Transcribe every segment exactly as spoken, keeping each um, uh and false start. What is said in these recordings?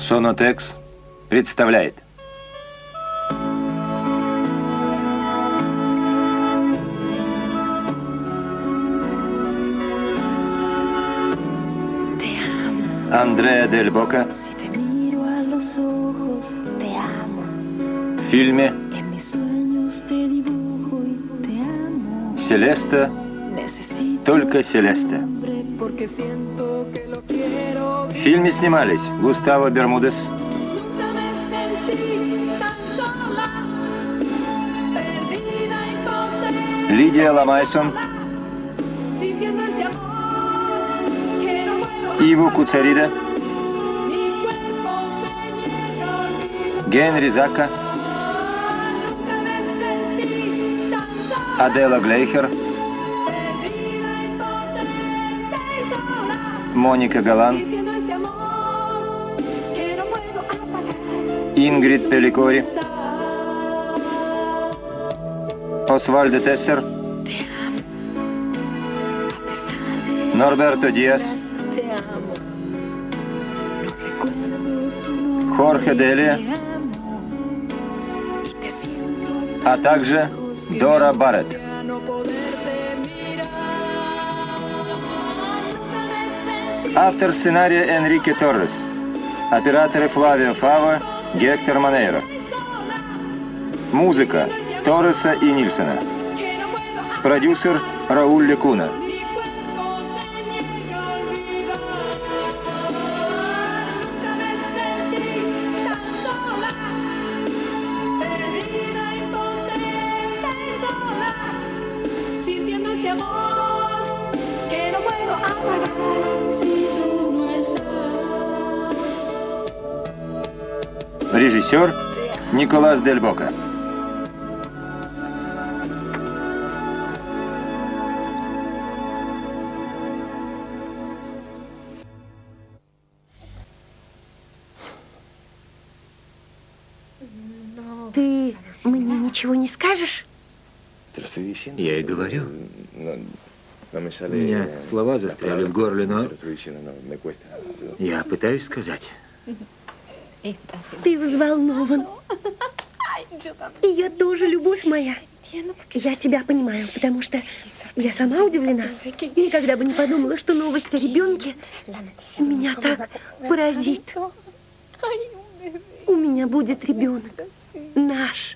Сонотекс представляет. Андреа Дель Бока в фильме «Селеста, только Селеста». В фильме снимались Густаво Бермудес, Лидия Ламайсон, Иво Куцарида, Генри Закка, Адела Глейхер, Моника Галан, Ингрид Пеликори, Освальдо Тессер, Норберто Диас, Хорхе Делия, а также Дора Барретт. Автор сценария Энрике Торрес. Операторы Флавио Фава, Гектор Манейро. Музыка Торреса и Нильсона. Продюсер Рауль Лекуна. Режиссер Николас Дель Бока. Ты мне ничего не скажешь? Я и говорю. У меня слова застряли в горле, но я пытаюсь сказать. Ты взволнован. И я тоже, любовь моя. Я тебя понимаю, потому что я сама удивлена. Никогда бы не подумала, что новость о ребенке меня так поразит. У меня будет ребенок. Наш.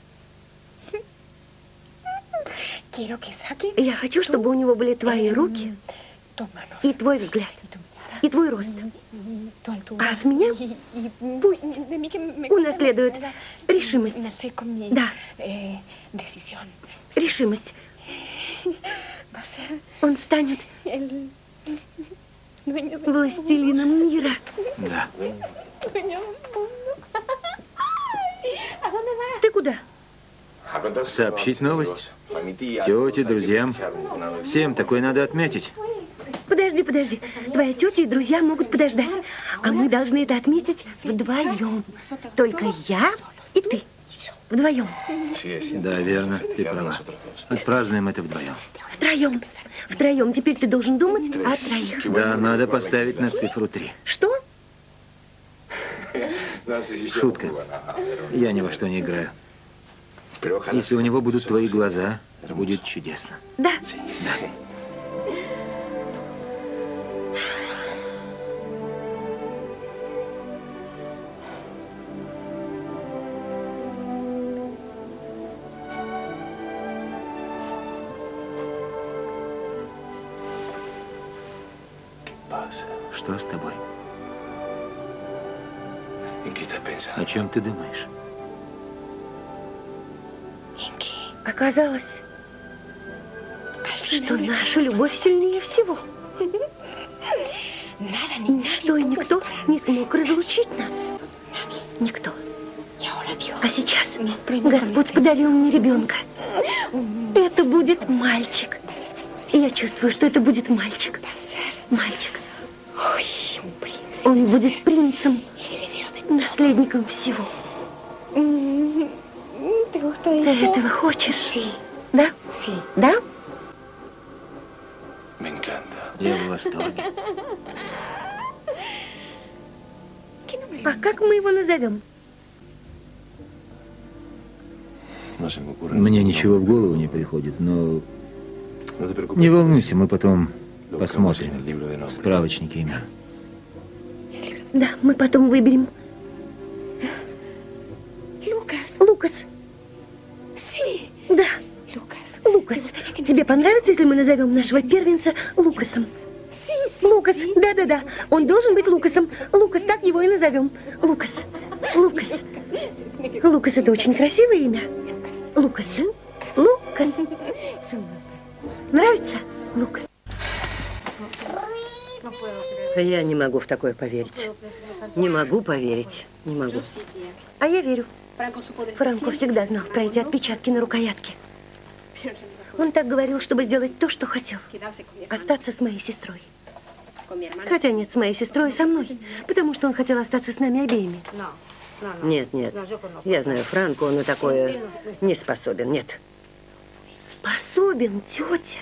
Я хочу, чтобы у него были твои руки и твой взгляд, и твой рост. А от меня пусть унаследует решимость. Да. Решимость. Он станет властелином мира. Да. Ты куда? Сообщить новость. Тете, друзьям. Всем такое надо отметить. Подожди, подожди. Твоя тетя и друзья могут подождать. А мы должны это отметить вдвоем. Только я и ты. Вдвоем. Да, верно, ты права. Отпразднуем это вдвоем. Втроем. Втроем. Теперь ты должен думать о троих. Да, надо поставить на цифру три. Что? Шутка. Я ни во что не играю. Если у него будут твои глаза, будет чудесно. Да. Да. Что с тобой? О чем ты думаешь? Оказалось, что наша любовь сильнее всего. Ничто и никто не смог разлучить нас. Никто. А сейчас Господь подарил мне ребенка. Это будет мальчик. И я чувствую, что это будет мальчик. Мальчик. Он будет принцем, наследником всего. Ты этого хочешь? Да? Да? Я в восторге. А как мы его назовем? Мне ничего в голову не приходит, но не волнуйся, мы потом посмотрим в справочнике имен. Да, мы потом выберем. Лукас. Да. Лукас. Тебе понравится, если мы назовем нашего первенца Лукасом? Лукас. Да-да-да. Он должен быть Лукасом. Лукас, так его и назовем. Лукас. Лукас. Лукас — это очень красивое имя. Лукас. Лукас. Нравится? Лукас. Я не могу в такое поверить. Не могу поверить. Не могу. А я верю. Франко всегда знал про эти отпечатки на рукоятке. Он так говорил, чтобы сделать то, что хотел. Остаться с моей сестрой. Хотя нет, с моей сестрой и со мной. Потому что он хотел остаться с нами обеими. Нет, нет. Я знаю Франко, он на такое не способен. Нет. Способен, тетя.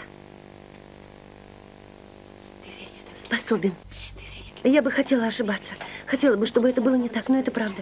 Способен. Я бы хотела ошибаться. Хотела бы, чтобы это было не так, но это правда.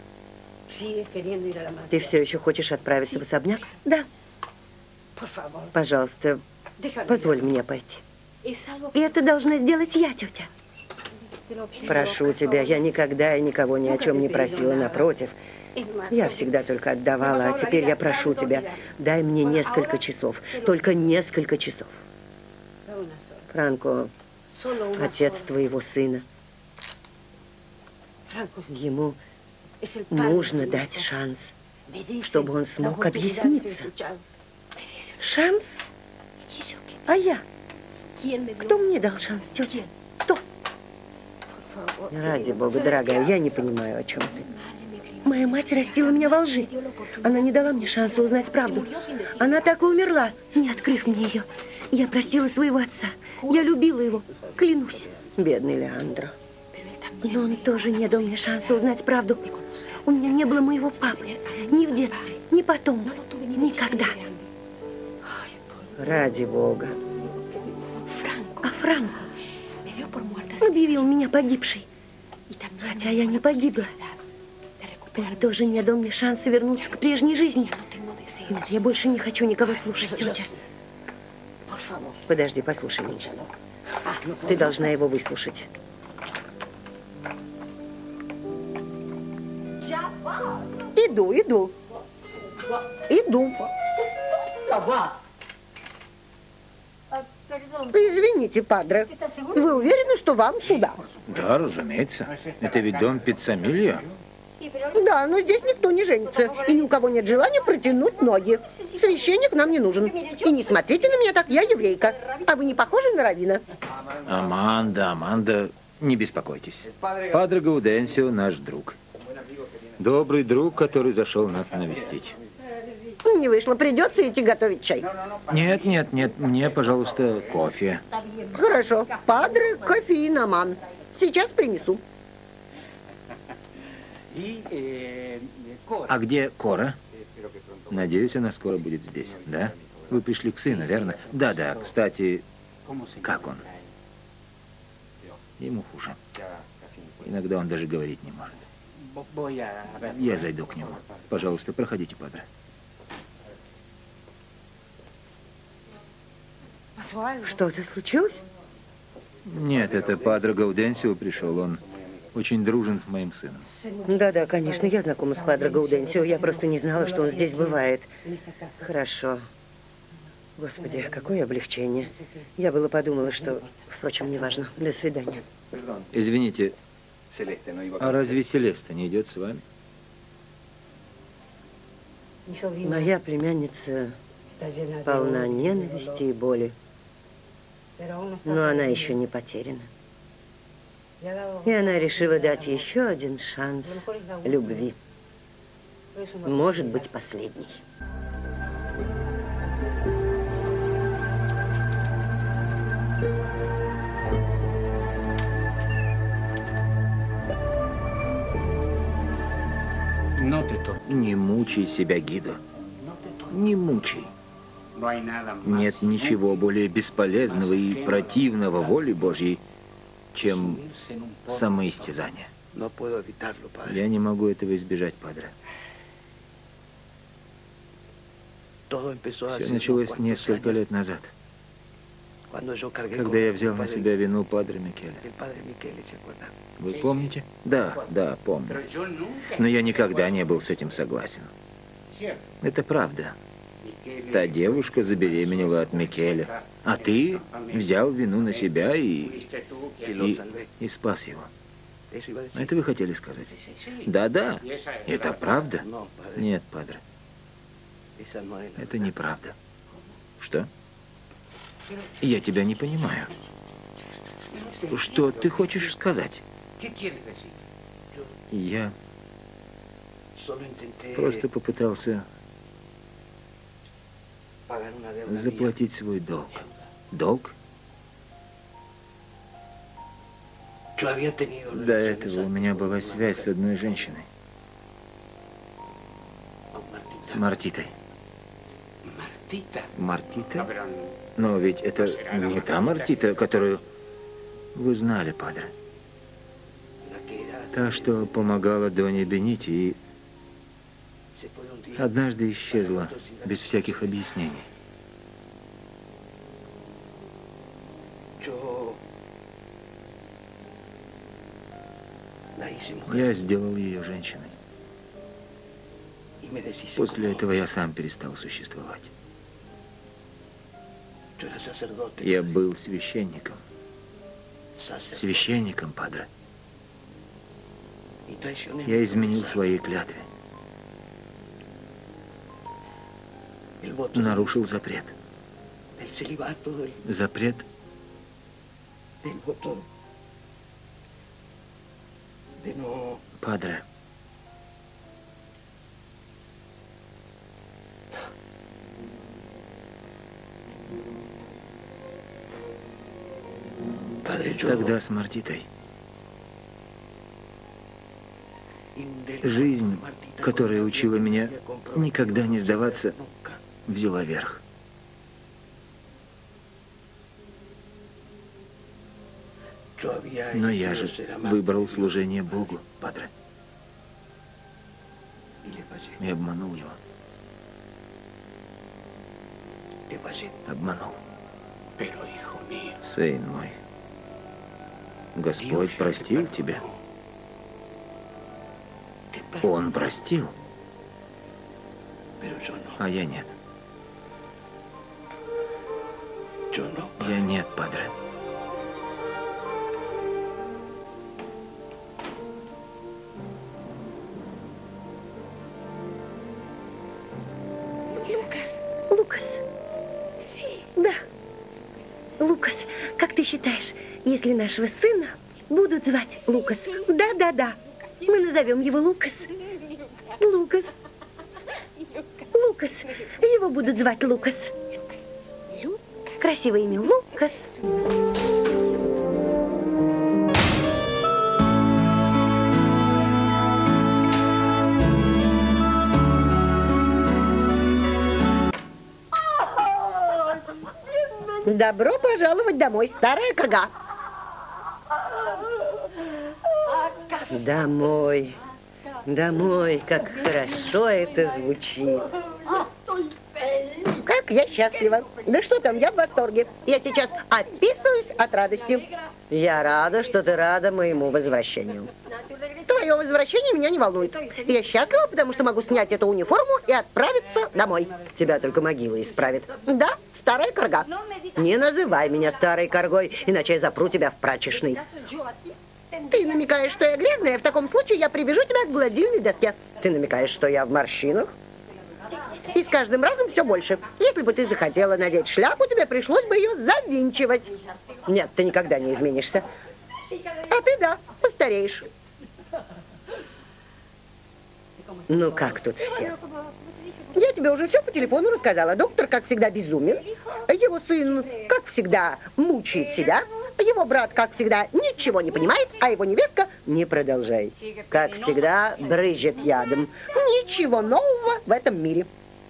Ты все еще хочешь отправиться в особняк? Да. Пожалуйста, позволь мне пойти. И это должна сделать я, тетя. Прошу тебя, я никогда и никого ни о чем не просила, напротив. Я всегда только отдавала, а теперь я прошу тебя, дай мне несколько часов, только несколько часов. Франко, отец твоего сына. Ему нужно дать шанс, чтобы он смог объясниться. Шанс? А я? Кто мне дал шанс, тетя? Кто? Ради бога, дорогая, я не понимаю, о чем ты. Моя мать растила меня во лжи. Она не дала мне шанса узнать правду. Она так и умерла, не открыв мне ее. Я простила своего отца. Я любила его, клянусь. Бедный Леандро. Но он тоже не дал мне шанса узнать правду. У меня не было моего папы. Ни в детстве, ни потом. Никогда. Ради бога. А Франко объявил меня погибшей. Хотя я не погибла. Он тоже не дал мне шанса вернуться к прежней жизни. Нет, я больше не хочу никого слушать, тетя. Подожди, послушай меня. Ты должна его выслушать. Иду, иду. Иду. Извините, падре. Вы уверены, что вам сюда? Да, разумеется. Это ведь дом Пиццамильо. Да, но здесь никто не женится. И ни у кого нет желания протянуть ноги. Священник нам не нужен. И не смотрите на меня так, я еврейка. А вы не похожи на раввина? Аманда, Аманда, не беспокойтесь. Падре Гауденсио наш друг. Добрый друг, который зашел нас навестить. Не вышло, придется идти готовить чай. Нет, нет, нет, мне, пожалуйста, кофе. Хорошо. Падре, кофеин, Аман. Сейчас принесу. А где Кора? Надеюсь, она скоро будет здесь, да? Вы пришли к сыну, верно? Да, да, кстати, как он? Ему хуже. Иногда он даже говорить не может. Я зайду к нему. Пожалуйста, проходите, падре. Что-то случилось? Нет, это падре Гауденсио пришел. Он очень дружен с моим сыном. Да-да, конечно, я знакома с падре Гауденсио. Я просто не знала, что он здесь бывает. Хорошо. Господи, какое облегчение. Я было подумала, что... Впрочем, неважно. До свидания. Извините, а разве Селеста не идет с вами? Моя племянница полна ненависти и боли. Но она еще не потеряна. И она решила дать еще один шанс любви. Может быть, последний. Не мучай себя, Гидо. Не мучай. Нет ничего более бесполезного и противного воле Божьей, чем самоистязание. Я не могу этого избежать, падре. Все началось несколько лет назад, когда я взял на себя вину падре Микеле. Вы помните? Да, да, помню. Но я никогда не был с этим согласен. Это правда. Та девушка забеременела от Микеле, а ты взял вину на себя и, и, и спас его. Это вы хотели сказать? Да-да, это правда? Нет, падре. Это неправда. Что? Я тебя не понимаю. Что ты хочешь сказать? Я просто попытался заплатить свой долг. Долг? До этого у меня была связь с одной женщиной. С Мартитой. Мартита? Но ведь это не та Мартита, которую вы знали, падре. Та, что помогала Доне Бенити и однажды исчезла без всяких объяснений. Я сделал ее женщиной. После этого я сам перестал существовать. Я был священником. Священником, падре. Я изменил своей клятве. Нарушил запрет. Запрет падре. Тогда с Мартитой жизнь, которая учила меня никогда не сдаваться, взяла верх. Но я же выбрал служение Богу, падре. И обманул его. Обманул. Сын мой, Господь простил тебя. Он простил, а я нет. Я нет, падре. Лукас. Да. Лукас, как ты считаешь, если нашего сына будут звать Лукас? Да, да, да. Мы назовем его Лукас. Лукас. Лукас. Его будут звать Лукас. Красивое имя Лукас. Добро пожаловать домой, старая корга. Домой. Домой. Как хорошо это звучит. Как я счастлива. Да что там, я в восторге. Я сейчас описываюсь от радости. Я рада, что ты рада моему возвращению. Твое возвращение меня не волнует. Я счастлива, потому что могу снять эту униформу и отправиться домой. Тебя только могила исправит. Да, старая корга. Не называй меня старой коргой, иначе я запру тебя в прачечной. Ты намекаешь, что я грязная? В таком случае я привяжу тебя к гладильной доске. Ты намекаешь, что я в морщинах? И с каждым разом все больше. Если бы ты захотела надеть шляпу, тебе пришлось бы ее завинчивать. Нет, ты никогда не изменишься. А ты, да, постареешь. Ну, как тут все? Я тебе уже все по телефону рассказала. Доктор, как всегда, безумен. Его сын, как всегда, мучает себя. Его брат, как всегда, ничего не понимает, а его невестка... Не продолжай. Как всегда, брызжет ядом. Ничего нового в этом мире.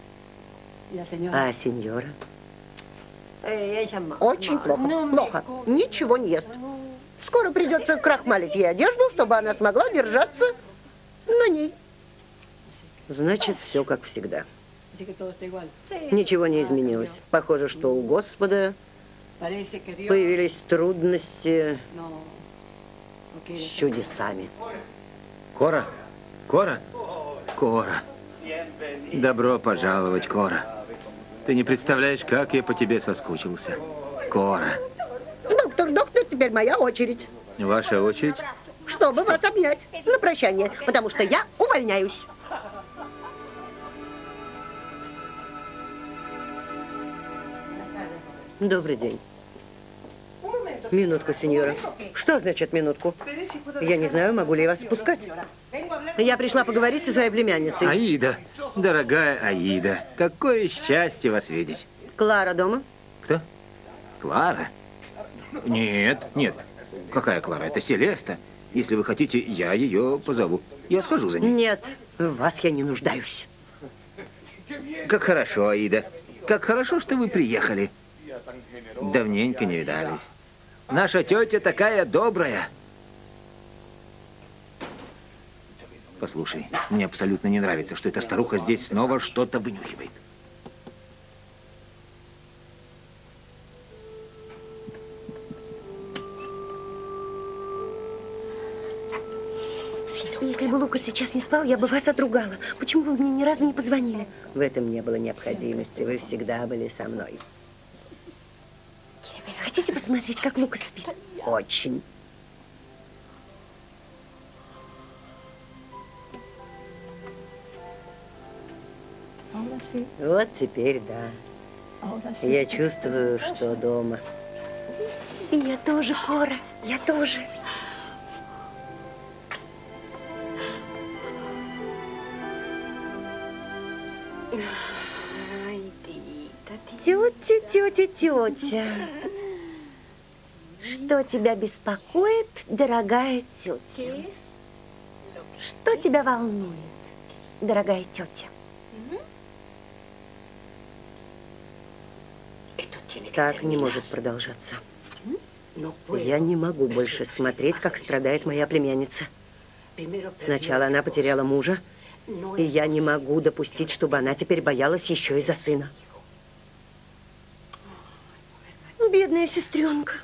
А сеньора? Очень плохо, плохо. Ничего не ест. Скоро придется крахмалить ей одежду, чтобы она смогла держаться на ней. Значит, все как всегда. Ничего не изменилось. Похоже, что у Господа появились трудности с чудесами. Кора? Кора? Кора. Добро пожаловать, Кора. Ты не представляешь, как я по тебе соскучился. Кора. Доктор, доктор, теперь моя очередь. Ваша очередь? Чтобы вас обнять на прощание, потому что я увольняюсь. Добрый день. Минутку, сеньора. Что значит минутку? Я не знаю, могу ли я вас спускать. Я пришла поговорить со своей племянницей. Аида, дорогая Аида, какое счастье вас видеть. Клара дома? Кто? Клара? Нет, нет. Какая Клара? Это Селеста. Если вы хотите, я ее позову. Я схожу за ней. Нет, в вас я не нуждаюсь. Как хорошо, Аида. Как хорошо, что вы приехали. Давненько не видались. Наша тетя такая добрая. Послушай, мне абсолютно не нравится, что эта старуха здесь снова что-то вынюхивает. Если бы Лука сейчас не спал, я бы вас отругала. Почему вы мне ни разу не позвонили? В этом не было необходимости. Вы всегда были со мной. Хотите посмотреть, как Лука спит? Очень. Вот теперь да. Я чувствую, что дома. И я тоже, Кора, я тоже. Тетя, тетя, тетя. Что тебя беспокоит, дорогая тетя? Что тебя волнует, дорогая тетя? Так не может продолжаться. Я не могу больше смотреть, как страдает моя племянница. Сначала она потеряла мужа, и я не могу допустить, чтобы она теперь боялась еще и за сына. Бедная сестренка.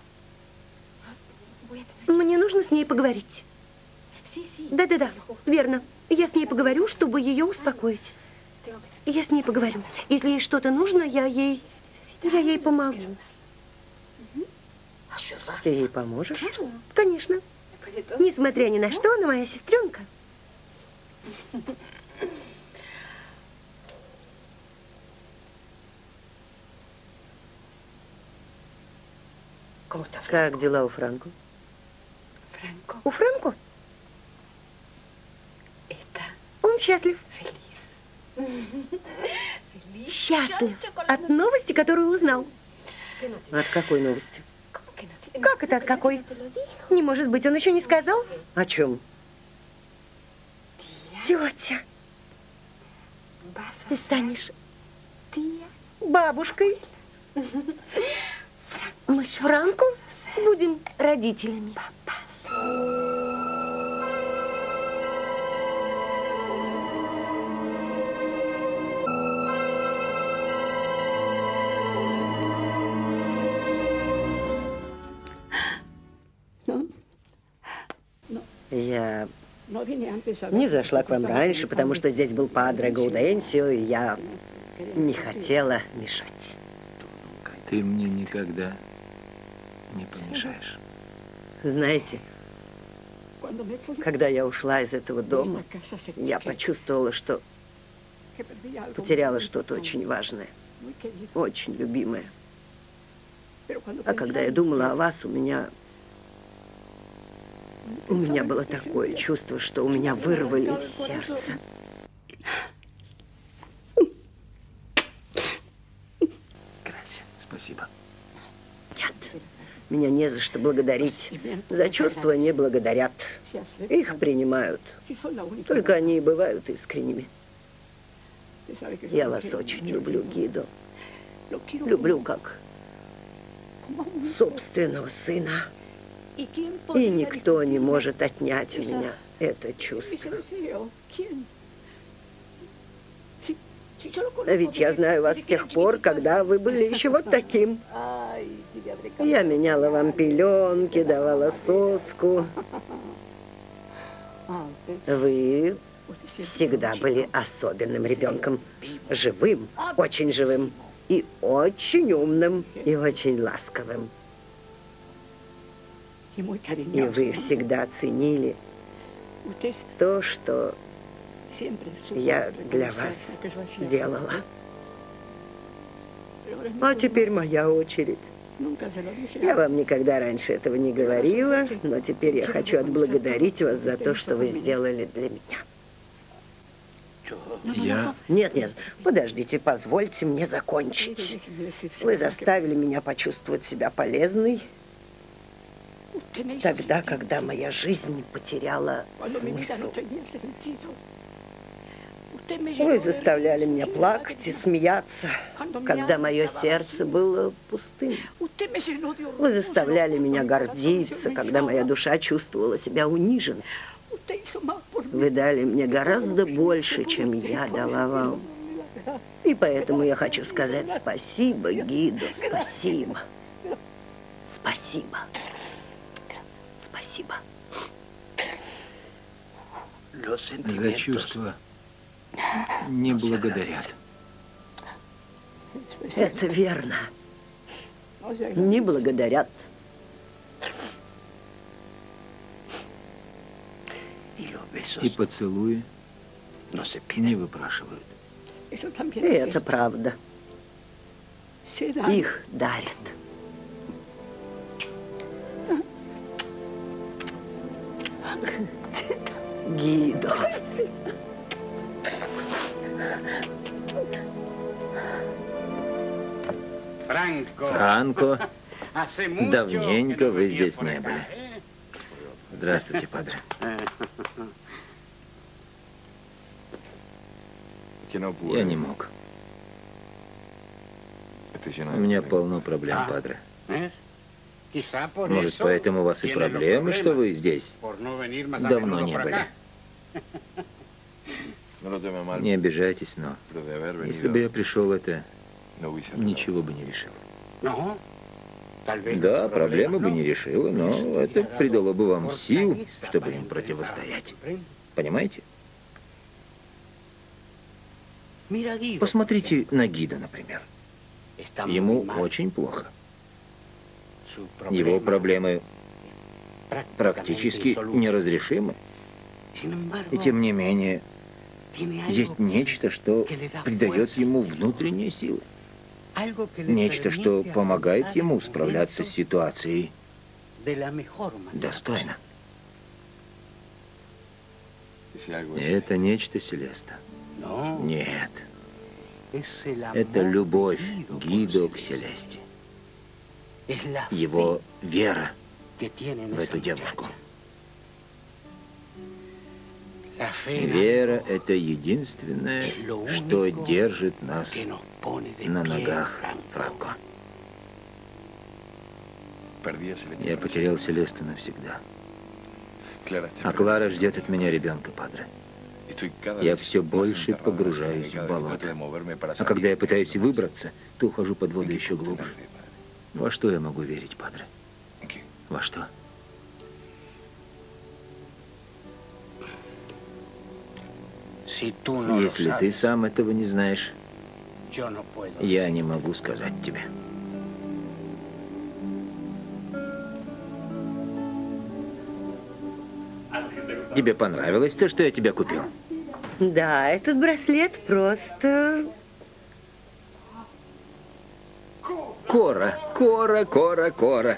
Мне нужно с ней поговорить. Да-да-да, верно. Я с ней поговорю, чтобы ее успокоить. Я с ней поговорю. Если ей что-то нужно, я ей... Я ей помогу. Ты ей поможешь? Конечно. Несмотря ни на что, она моя сестренка. Как дела у Франко? У Франко? Он счастлив. Счастлив от новости, которую узнал. От какой новости? Как это от какой? Не может быть, он еще не сказал? О чем? Тетя, ты станешь бабушкой. Мы с Франко будем родителями. Я не зашла к вам раньше, потому что здесь был падре Гауденсио, и я не хотела мешать. Ты мне никогда не помешаешь. Знаете, когда я ушла из этого дома, я почувствовала, что потеряла что-то очень важное, очень любимое. А когда я думала о вас, у меня... У меня было такое чувство, что у меня вырвали сердце. Спасибо. Нет, меня не за что благодарить. За чувства не благодарят. Их принимают. Только они и бывают искренними. Я вас очень люблю, Гидо. Люблю как собственного сына. И никто не может отнять у меня это чувство. Ведь я знаю вас с тех пор, когда вы были еще вот таким. Я меняла вам пеленки, давала соску. Вы всегда были особенным ребенком. Живым, очень живым. И очень умным, и очень ласковым. И вы всегда ценили то, что я для вас делала. А теперь моя очередь. Я вам никогда раньше этого не говорила, но теперь я хочу отблагодарить вас за то, что вы сделали для меня. Я... Нет, нет, подождите, позвольте мне закончить. Вы заставили меня почувствовать себя полезной тогда, когда моя жизнь потеряла смысл. Вы заставляли меня плакать и смеяться, когда мое сердце было пустым. Вы заставляли меня гордиться, когда моя душа чувствовала себя униженной. Вы дали мне гораздо больше, чем я дала вам. И поэтому я хочу сказать спасибо, Гидо, спасибо. Спасибо. Спасибо. За чувства не благодарят. Это верно. Не благодарят. И поцелуи не выпрашивают. И это правда. Их дарят. Гидо. Франко, давненько вы здесь не были. Здравствуйте, падре. Я не мог. У меня полно проблем, падре. Может, поэтому у вас и проблемы, что вы здесь давно не были. Не обижайтесь, но если бы я пришел, это ничего бы не решил. Да, проблемы бы не решило, но это придало бы вам сил, чтобы им противостоять. Понимаете? Посмотрите на Гидо, например. Ему очень плохо. Его проблемы практически неразрешимы. И тем не менее, есть нечто, что придает ему внутренние силы. Нечто, что помогает ему справляться с ситуацией достойно. Это нечто, Селеста. Нет. Это любовь Гидо к Селесте. Его вера в эту девушку. Вера – это единственное, что держит нас на ногах, Франко. Я потерял Селесту навсегда. А Клара ждет от меня ребенка, падре. Я все больше погружаюсь в болото. А когда я пытаюсь выбраться, то ухожу под воду еще глубже. Во что я могу верить, падре? Во что? Если ты сам этого не знаешь, я не могу сказать тебе. Тебе понравилось то, что я тебе купил? Да, этот браслет просто... Кора, Кора, Кора, Кора.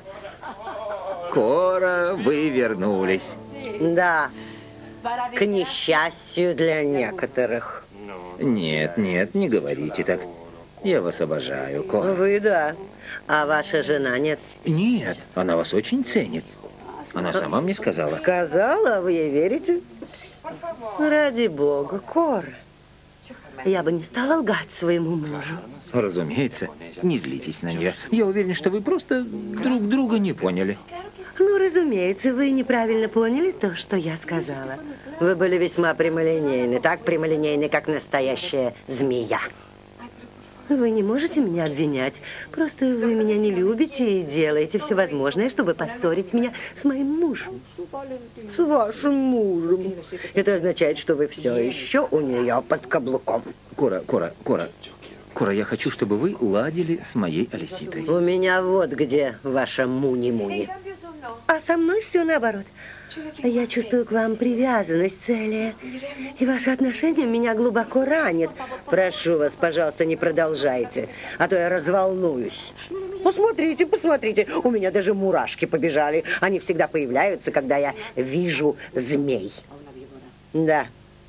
Кора, вы вернулись. Да, к несчастью для некоторых. Нет, нет, не говорите так. Я вас обожаю, Кора. Вы, да. А ваша жена нет? Нет, она вас очень ценит. Она сама мне сказала. Сказала, а вы ей верите? Ради бога, Кора. Я бы не стала лгать своему мужу. Разумеется, не злитесь на нее. Я уверен, что вы просто друг друга не поняли. Ну, Разумеется, вы неправильно поняли то, что я сказала. Вы были весьма прямолинейны, так прямолинейны, как настоящая змея. Вы не можете меня обвинять. Просто вы меня не любите и делаете все возможное, чтобы поссорить меня с моим мужем. С вашим мужем. Это означает, что вы все еще у нее под каблуком. Кора, Кора, Кора. Кора, я хочу, чтобы вы ладили с моей Алиситой. У меня вот где ваша муни-муни. А со мной все наоборот. Я чувствую к вам привязанность, Селия. И ваши отношения меня глубоко ранят. Прошу вас, пожалуйста, не продолжайте, а то я разволнуюсь. Посмотрите, посмотрите, у меня даже мурашки побежали. Они всегда появляются, когда я вижу змей. Да.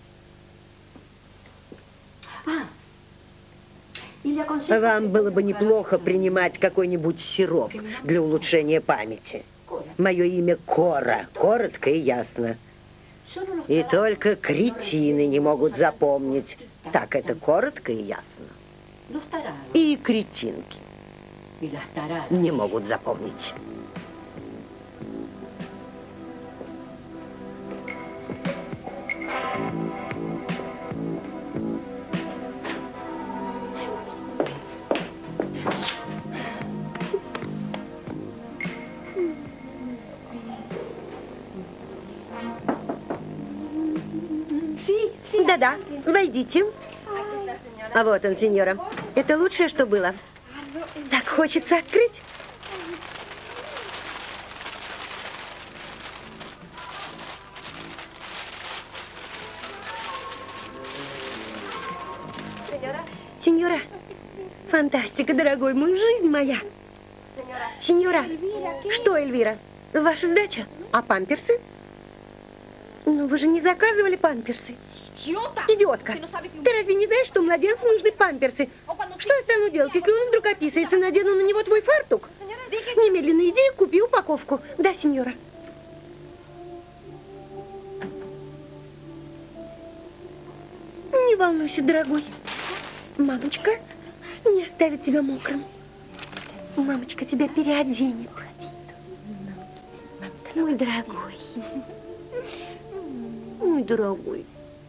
Вам было бы неплохо принимать какой-нибудь сироп для улучшения памяти. Мое имя Кора, коротко и ясно. И только кретины не могут запомнить. Так, это коротко и ясно. И кретинки не могут запомнить. Да-да, войдите. А вот он, сеньора. Это лучшее, что было. Так хочется открыть. Сеньора, фантастика, дорогой мой, жизнь моя. Сеньора, что, Эльвира, ваша сдача? А памперсы? Ну, вы же не заказывали памперсы. Идиотка, ты разве не знаешь, что младенцу нужны памперсы? Что я стану делать, если он вдруг описывается, надену на него твой фартук? Немедленно иди и купи упаковку. Да, сеньора. Не волнуйся, дорогой. Мамочка не оставит тебя мокрым. Мамочка тебя переоденет. Мой дорогой. Мой дорогой.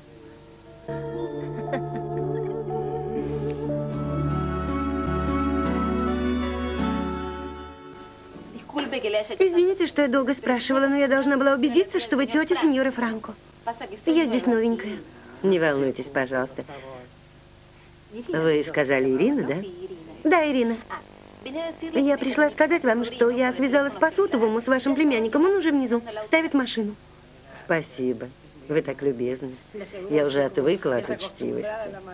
Извините, что я долго спрашивала, но я должна была убедиться, что вы тетя сеньора Франко. Я здесь новенькая. Не волнуйтесь, пожалуйста. Вы сказали Ирина, да? Да, Ирина. Я пришла сказать вам, что я связалась по сотовому с вашим племянником. Он уже внизу, ставит машину. Спасибо. Вы так любезны. Я уже отвыкла от учтивости.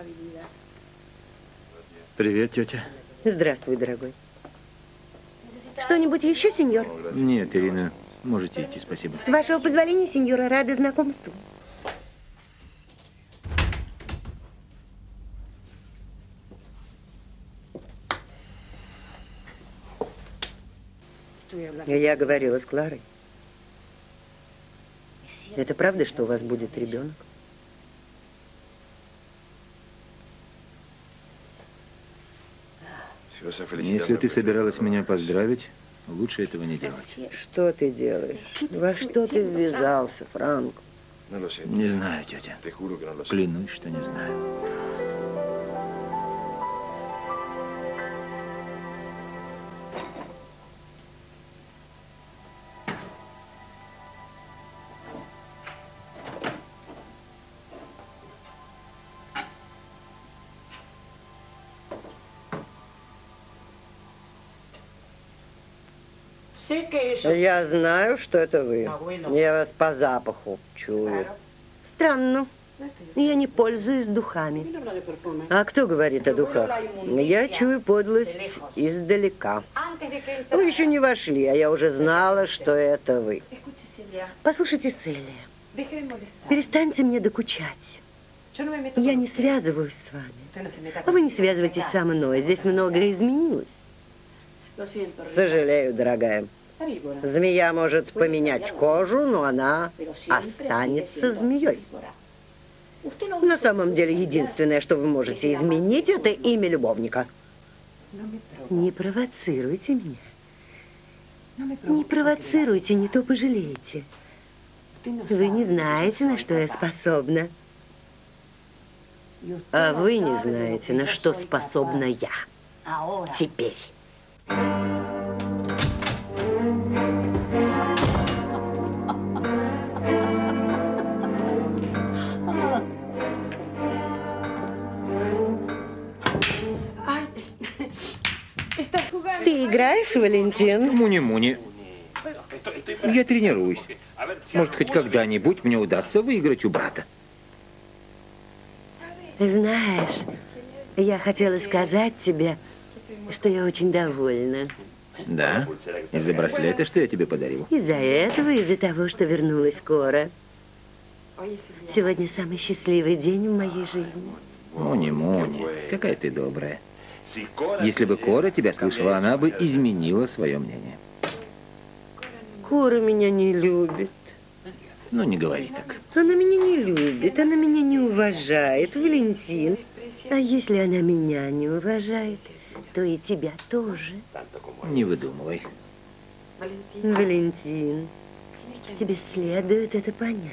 Привет, тетя. Здравствуй, дорогой. Что-нибудь еще, сеньор? Нет, Ирина, можете идти, спасибо. С вашего позволения, сеньора, рада знакомству. Я говорила с Кларой. Это правда, что у вас будет ребенок? Если ты собиралась меня поздравить, лучше этого не делать. Что ты делаешь? Во что ты ввязался, Франк? Не знаю, тетя. Клянусь, что не знаю. Я знаю, что это вы. Я вас по запаху чую. Странно. Я не пользуюсь духами. А кто говорит о духах? Я чую подлость издалека. Вы еще не вошли, а я уже знала, что это вы. Послушайте, Селия, перестаньте мне докучать. Я не связываюсь с вами. Вы не связывайтесь со мной. Здесь многое изменилось. Сожалею, дорогая. Змея может поменять кожу, но она останется змеей. На самом деле, единственное, что вы можете изменить, это имя любовника. Не провоцируйте меня. Не провоцируйте, не то пожалеете. Вы не знаете, на что я способна. А вы не знаете, на что способна я. Теперь. Ты играешь, Валентин? Муни-муни. Я тренируюсь. Может, хоть когда-нибудь мне удастся выиграть у брата. Знаешь, я хотела сказать тебе, что я очень довольна. Да? Из-за браслета, что я тебе подарил? Из-за этого, из-за того, что вернулась Кора. Сегодня самый счастливый день в моей жизни. Муни-муни, какая ты добрая. Если бы Кора тебя слышала, она бы изменила свое мнение. Кора меня не любит. Ну, не говори так. Она меня не любит, она меня не уважает, Валентин. А если она меня не уважает, то и тебя тоже. Не выдумывай. Валентин, тебе следует это понять.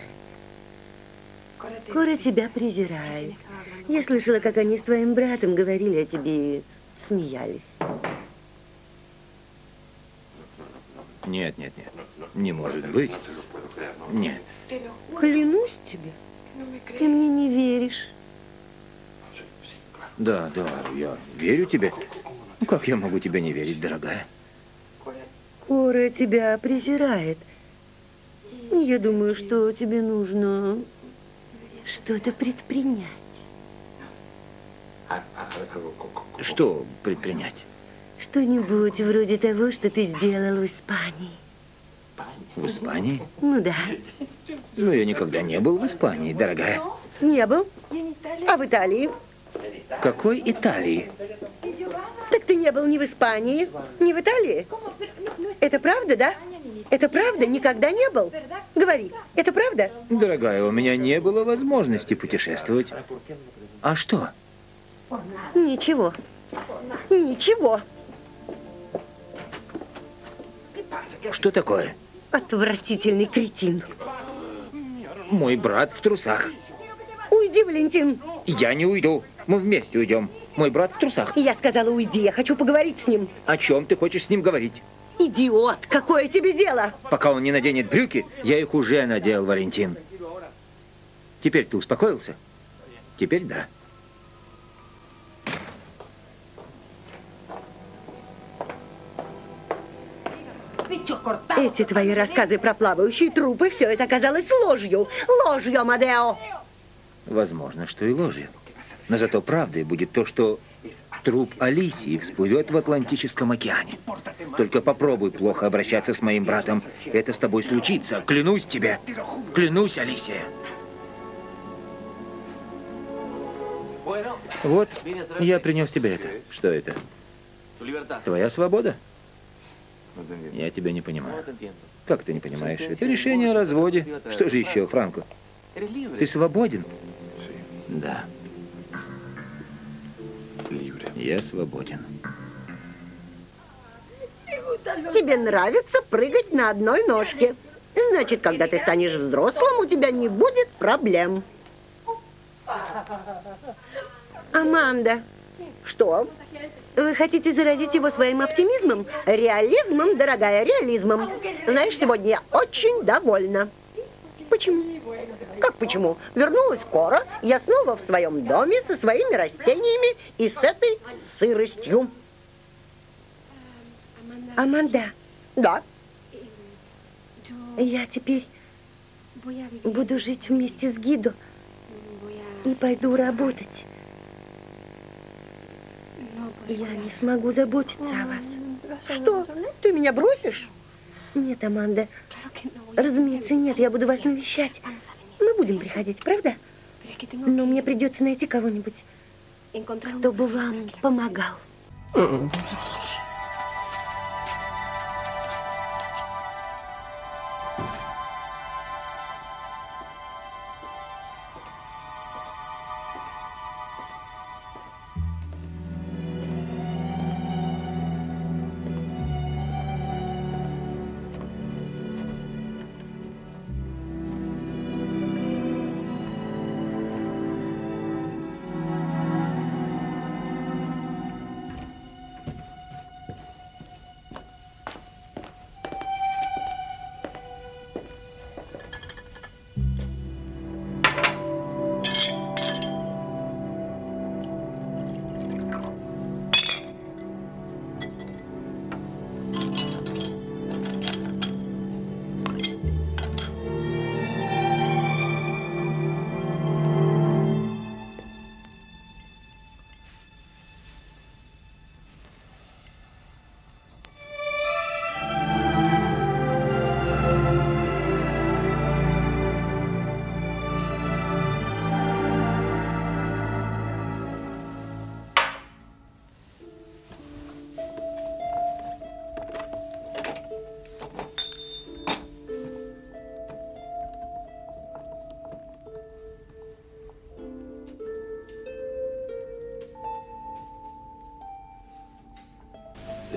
Кора тебя презирает. Я слышала, как они с твоим братом говорили о тебе и смеялись. Нет, нет, нет. Не может быть. Нет. Клянусь тебе, ты мне не веришь. Да, да, я верю тебе. Ну, как я могу тебе не верить, дорогая? Кора тебя презирает. Я думаю, что тебе нужно что-то предпринять. Что предпринять? Что-нибудь вроде того, что ты сделал в Испании. В Испании? Ну да. Ну, я никогда не был в Испании, дорогая. Не был? А в Италии? Какой Италии? Так ты не был ни в Испании, ни в Италии? Это правда, да? Это правда? Никогда не был? Говори, это правда? Дорогая, у меня не было возможности путешествовать. А что? Ничего. Ничего. Что такое? Отвратительный кретин. Мой брат в трусах. Уйди, Валентин. Я не уйду. Мы вместе уйдем. Мой брат в трусах. Я сказала, уйди. Я хочу поговорить с ним. О чем ты хочешь с ним говорить? Идиот, какое тебе дело? Пока он не наденет брюки, я их уже надел, Валентин. Теперь ты успокоился? Теперь да. Эти твои рассказы про плавающие трупы, все это оказалось ложью. Ложью, Амадео. Возможно, что и ложью. Но зато правдой будет то, что труп Алисии всплывет в Атлантическом океане. Только попробуй плохо обращаться с моим братом. Это с тобой случится. Клянусь тебе. Клянусь, Алисия. Вот, я принес тебе это. Что это? Твоя свобода? Я тебя не понимаю. Как ты не понимаешь? Это решение о разводе. Что же еще, Франко? Ты свободен? Да. Я свободен. Тебе нравится прыгать на одной ножке. Значит, когда ты станешь взрослым, у тебя не будет проблем. Аманда. Что? Вы хотите заразить его своим оптимизмом? Реализмом, дорогая, реализмом. Знаешь, сегодня я очень довольна. Почему? Как почему? Вернулась Кора, я снова в своем доме со своими растениями и с этой сыростью. Аманда. Да. Я теперь буду жить вместе с Гидо и пойду работать. Я не смогу заботиться о вас. Что? Ты меня бросишь? Нет, Аманда. Разумеется, нет. Я буду вас навещать. Мы будем приходить, правда? Но мне придется найти кого-нибудь, кто бы вам помогал.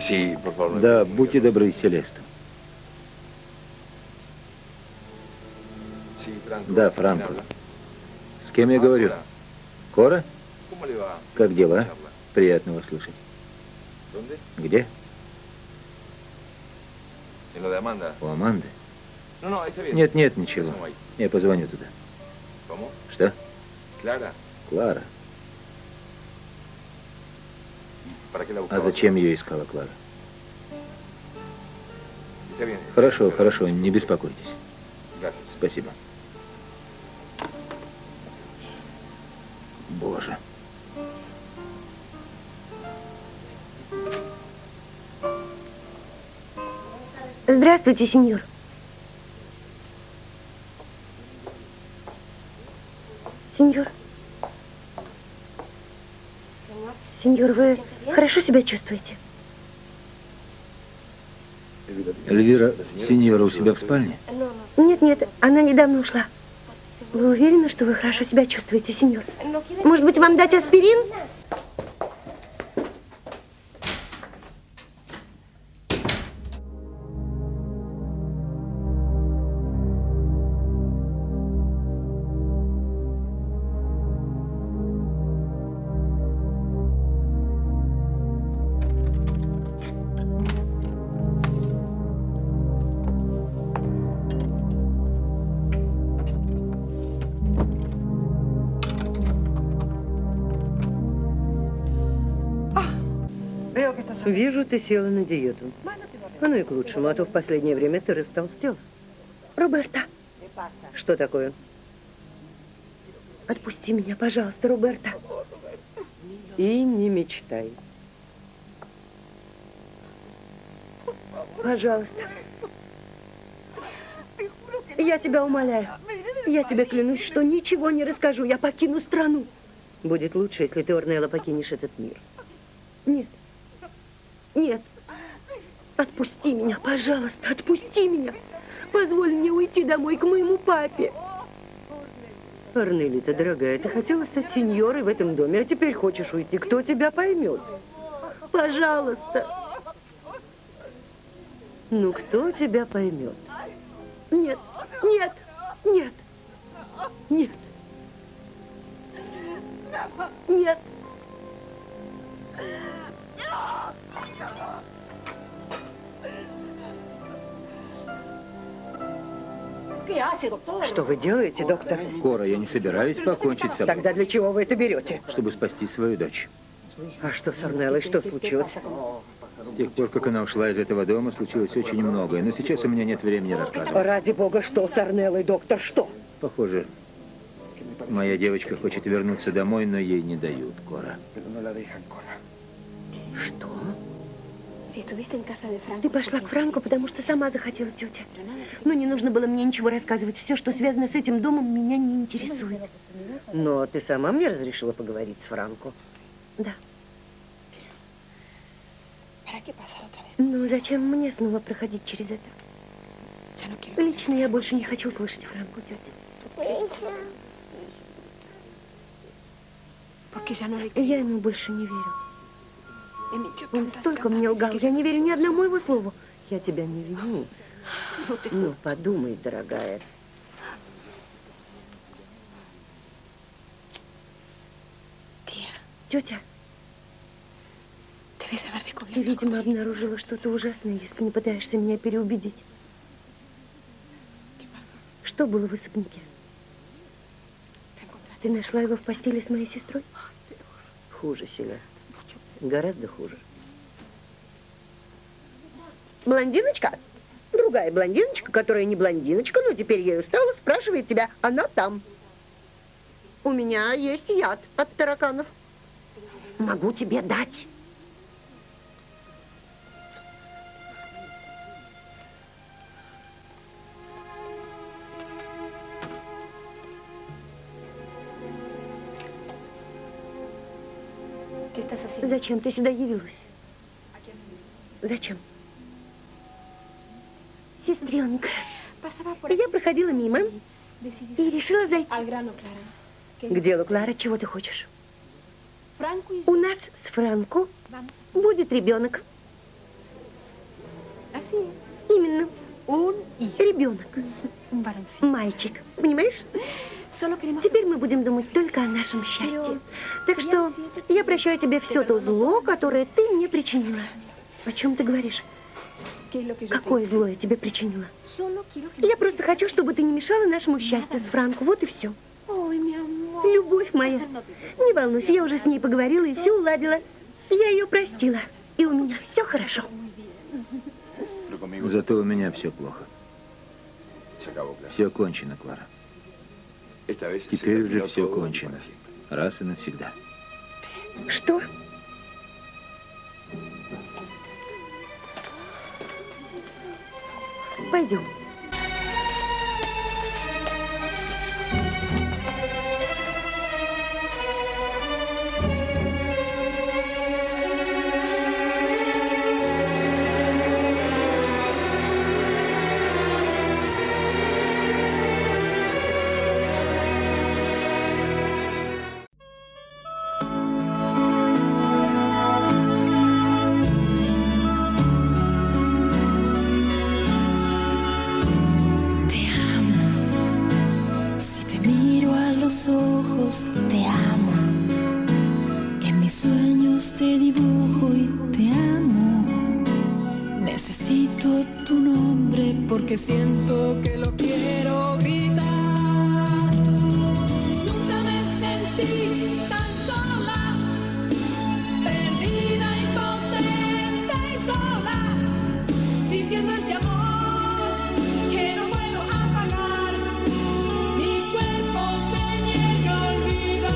Да, будьте добры, Селеста. Да, Франко. С кем я говорю? Кора? Как дела? Приятно вас слышать. Где? У Аманды? Нет, нет, ничего. Я позвоню туда. Что? Клара. А зачем ее искала Клара? Хорошо, хорошо, не беспокойтесь. Спасибо. Боже. Здравствуйте, сеньор. Сеньор. Сеньор, вы хорошо себя чувствуете? Эльвира, сеньора у себя в спальне? Нет, нет, она недавно ушла. Вы уверены, что вы хорошо себя чувствуете, сеньор? Может быть, вам дать аспирин? Вижу, ты села на диету. Оно и к лучшему, а то в последнее время ты растолстел. Роберто. Что такое? Отпусти меня, пожалуйста, Роберто. И не мечтай. Пожалуйста. Я тебя умоляю. Я тебе клянусь, что ничего не расскажу. Я покину страну. Будет лучше, если ты, Орнелла, покинешь этот мир. Нет. Нет. Отпусти меня, пожалуйста, отпусти меня. Позволь мне уйти домой к моему папе. Орнелита, дорогая, ты хотела стать сеньорой в этом доме, а теперь хочешь уйти. Кто тебя поймет? Пожалуйста. Ну, кто тебя поймет? Нет, нет, нет, нет, нет. Что вы делаете, доктор? Кора, я не собираюсь покончить с собой. Тогда для чего вы это берете? Чтобы спасти свою дочь. А что с Орнеллой? Что случилось? С тех пор, как она ушла из этого дома, случилось очень многое. Но сейчас у меня нет времени рассказывать. Ради бога, что с Орнеллой, доктор, что? Похоже, моя девочка хочет вернуться домой, но ей не дают, Кора. Что? Ты пошла к Франко, потому что сама захотела, тетя. Но не нужно было мне ничего рассказывать. Все, что связано с этим домом, меня не интересует. Но ты сама мне разрешила поговорить с Франко? Да. Ну, зачем мне снова проходить через это? Лично я больше не хочу слышать Франко, тетя. Я ему больше не верю. Он столько мне лгал. Я не верю ни одному его слову. Я тебя не виню. Ну, подумай, дорогая. Тетя, ты, видимо, обнаружила что-то ужасное, если не пытаешься меня переубедить. Что было в особняке? Ты нашла его в постели с моей сестрой? Хуже, Селеста. Гораздо хуже. Блондиночка? Другая блондиночка, которая не блондиночка, но теперь ею стала, спрашивает тебя, она там. У меня есть яд от тараканов. Могу тебе дать. Зачем ты сюда явилась? Зачем? Сестренка, я проходила мимо и решила зайти. К делу, Клара, чего ты хочешь? У нас с Франко будет ребенок. ребенок, мальчик, понимаешь? Теперь мы будем думать только о нашем счастье. Так что я прощаю тебе все то зло, которое ты мне причинила. О чем ты говоришь? Какое зло я тебе причинила? Я просто хочу, чтобы ты не мешала нашему счастью с Франко. Вот и все. Любовь моя. Не волнуйся, я уже с ней поговорила и все уладила. Я ее простила. И у меня все хорошо. Зато у меня все плохо. Все кончено, Клара. Теперь уже все кончено. Раз и навсегда. Что? Пойдем. Te amo, en mis sueños te dibujo y te amo. Necesito tu nombre porque siento que lo quiero gritar. Nunca me sentí tan sola, perdida, impotente y sola, sintiendo este amor que no puedo apagar. Mi cuerpo se niega a olvidar.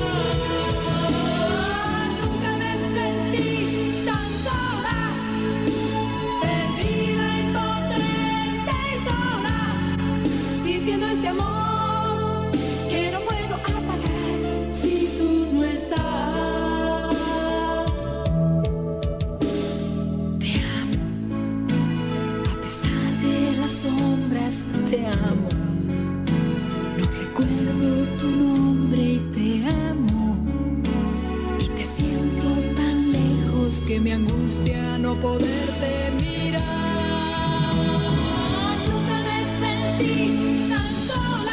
Nunca me sentí tan sola, perdida, impotente y sola, sintiendo este amor que no puedo apagar si tú no estás. Te amo, a pesar de las sombras, te amo. No recuerdo tu nombre y te amo. Y te siento tan lejos que me angustia no poderte mirar. Nunca me sentí tan sola,